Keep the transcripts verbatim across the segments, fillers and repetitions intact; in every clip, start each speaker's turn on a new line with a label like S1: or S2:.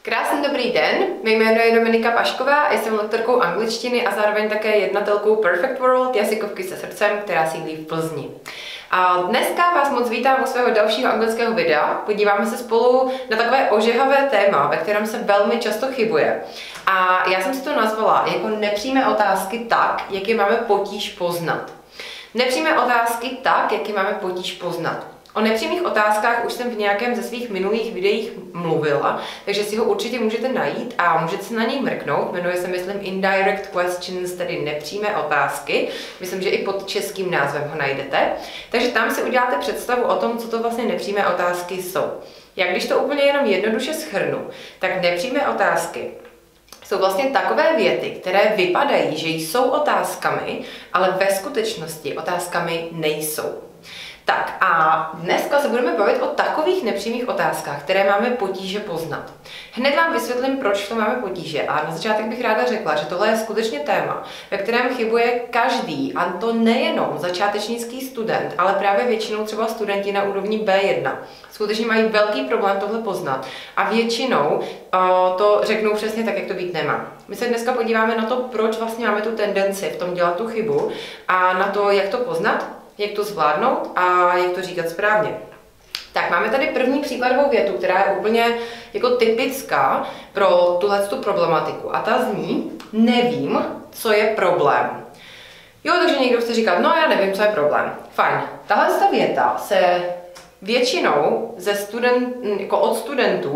S1: Krásný dobrý den, mé jméno je Dominika Pašková, jsem lektorkou angličtiny a zároveň také jednatelkou Perfect World, jazykovky se srdcem, která sídlí v Plzni. A dneska vás moc vítám u svého dalšího anglického videa. Podíváme se spolu na takové ožehavé téma, ve kterém se velmi často chybuje. A já jsem si to nazvala jako nepřímé otázky tak, jak je máme potíž poznat. Nepřímé otázky tak, jak je máme potíž poznat. O nepřímých otázkách už jsem v nějakém ze svých minulých videích mluvila, takže si ho určitě můžete najít a můžete se na něj mrknout. Jmenuje se, myslím, Indirect Questions, tedy nepřímé otázky. Myslím, že i pod českým názvem ho najdete. Takže tam si uděláte představu o tom, co to vlastně nepřímé otázky jsou. Jak když to úplně jenom jednoduše shrnu, tak nepřímé otázky jsou vlastně takové věty, které vypadají, že jsou otázkami, ale ve skutečnosti otázkami nejsou. Tak a dneska se budeme bavit o takových nepřímých otázkách, které máme potíže poznat. Hned vám vysvětlím, proč to máme potíže, a na začátek bych ráda řekla, že tohle je skutečně téma, ve kterém chybuje každý, a to nejenom začátečnický student, ale právě většinou třeba studenti na úrovni bé jedna. Skutečně mají velký problém tohle poznat a většinou uh, to řeknou přesně tak, jak to být nemá. My se dneska podíváme na to, proč vlastně máme tu tendenci v tom dělat tu chybu a na to, jak to poznat, jak to zvládnout a jak to říkat správně. Tak máme tady první příkladovou větu, která je úplně jako typická pro tuhletu problematiku. A ta zní: nevím, co je problém. Jo, takže někdo chce říkat, no já nevím, co je problém. Fajn. Tahle ta věta se většinou ze student, jako od studentů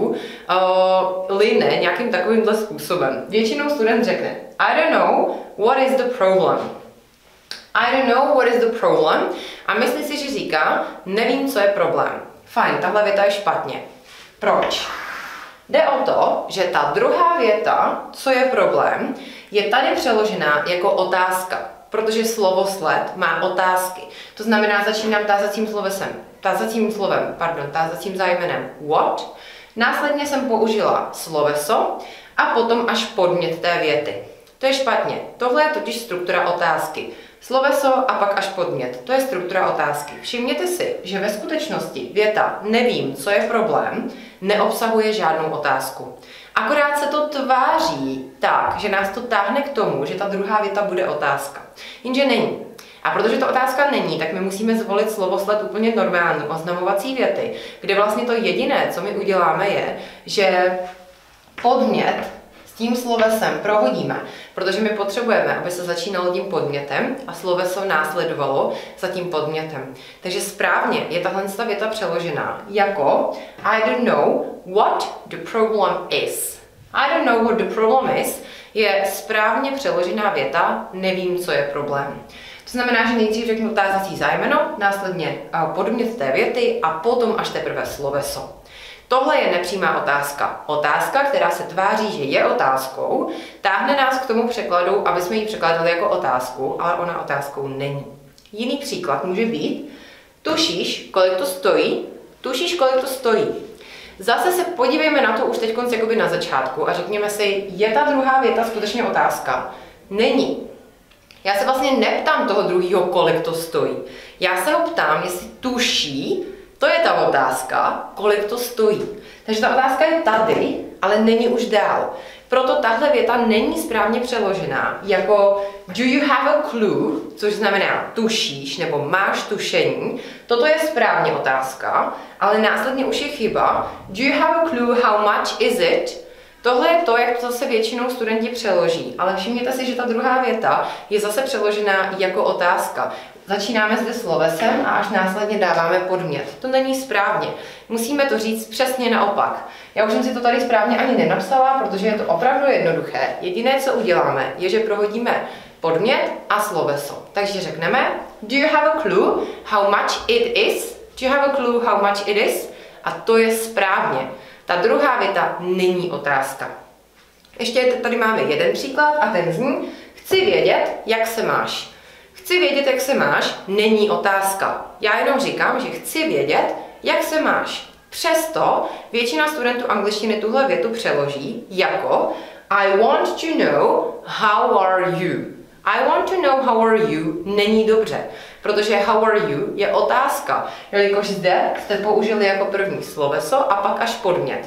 S1: uh, line nějakým takovýmhle způsobem. Většinou student řekne, I don't know what is the problem. I don't know what is the problem. A myslí si, že říká, nevím, co je problém. Fajn, tahle věta je špatně. Proč? Jde o to, že ta druhá věta, co je problém, je tady přeložená jako otázka, protože slovosled má otázky. To znamená, začínám tázacím slovesem, tázacím slovem, pardon, tázacím zájmenem what, následně jsem použila sloveso a potom až podmět té věty. To je špatně. Tohle je totiž struktura otázky. Sloveso a pak až podmět. To je struktura otázky. Všimněte si, že ve skutečnosti věta nevím, co je problém, neobsahuje žádnou otázku. Akorát se to tváří tak, že nás to táhne k tomu, že ta druhá věta bude otázka. Jenže není. A protože to otázka není, tak my musíme zvolit slovosled úplně normální, oznamovací věty, kde vlastně to jediné, co my uděláme, je, že podmět s tím slovesem prohodíme, protože my potřebujeme, aby se začínalo tím podmětem a sloveso následovalo za tím podmětem. Takže správně je tahle věta přeložená jako I don't know what the problem is. I don't know what the problem is je správně přeložená věta, nevím, co je problém. To znamená, že nejdřív řeknu tázací zájmeno, následně podmět té věty a potom až teprve sloveso. Tohle je nepřímá otázka. Otázka, která se tváří, že je otázkou, táhne nás k tomu překladu, aby jsme ji překládali jako otázku, ale ona otázkou není. Jiný příklad může být, tušíš, kolik to stojí? Tušíš, kolik to stojí? Zase se podívejme na to už teď jakoby na začátku a řekněme si, je ta druhá věta skutečně otázka? Není. Já se vlastně neptám toho druhého, kolik to stojí. Já se ho ptám, jestli tuší. To je ta otázka, kolik to stojí. Takže ta otázka je tady, ale není už dál. Proto tahle věta není správně přeložená jako do you have a clue, což znamená tušíš nebo máš tušení. Toto je správně otázka, ale následně už je chyba. Do you have a clue how much is it? Tohle je to, jak to zase většinou studenti přeloží, ale všimněte si, že ta druhá věta je zase přeložená jako otázka. Začínáme zde slovesem a až následně dáváme podmět. To není správně. Musíme to říct přesně naopak. Já už jsem si to tady správně ani nenapsala, protože je to opravdu jednoduché. Jediné, co uděláme, je, že prohodíme podmět a sloveso. Takže řekneme do you have a clue how much it is? Do you have a clue how much it is? A to je správně. Ta druhá věta není otázka. Ještě tady máme jeden příklad a ten zní, chci vědět, jak se máš. Chci vědět, jak se máš, není otázka. Já jenom říkám, že chci vědět, jak se máš. Přesto většina studentů angličtiny tuhle větu přeloží jako I want to know how are you. I want to know how are you není dobře, protože how are you je otázka, jelikož zde jste použili jako první sloveso a pak až podmět.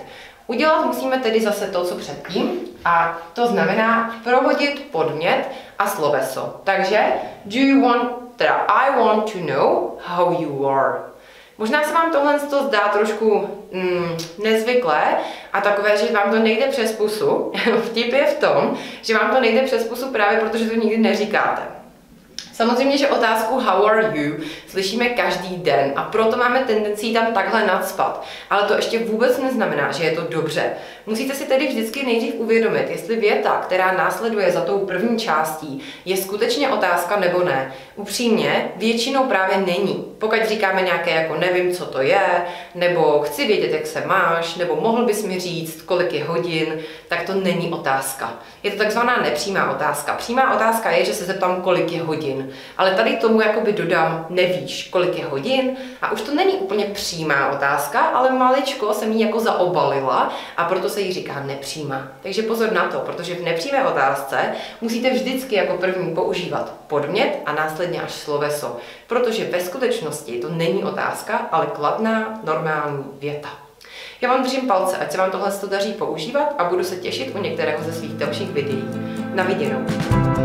S1: Udělat musíme tedy zase to, co předtím, a to znamená prohodit podmět a sloveso. Takže do you want, teda I want to know how you are. Možná se vám tohle zdá trošku mm, nezvyklé a takové, že vám to nejde přes pusu. Vtip je v tom, že vám to nejde přes pusu právě protože to nikdy neříkáte. Samozřejmě, že otázku how are you slyšíme každý den a proto máme tendenci tam takhle nacpat. Ale to ještě vůbec neznamená, že je to dobře. Musíte si tedy vždycky nejdřív uvědomit, jestli věta, která následuje za tou první částí, je skutečně otázka nebo ne. Upřímně, většinou právě není. Pokud říkáme nějaké jako nevím, co to je, nebo chci vědět, jak se máš, nebo mohl bys mi říct, kolik je hodin, tak to není otázka. Je to takzvaná nepřímá otázka. Přímá otázka je, že se zeptám, kolik je hodin. Ale tady tomu jakoby dodám, nevíš, kolik je hodin, a už to není úplně přímá otázka, ale maličko jsem ji jako zaobalila a proto se jí říká nepřímá. Takže pozor na to, protože v nepřímé otázce musíte vždycky jako první používat podmět a následně až sloveso, protože ve skutečnosti to není otázka, ale kladná, normální věta. Já vám držím palce, ať se vám tohle daří používat a budu se těšit u některého ze svých dalších videí. Na viděnou.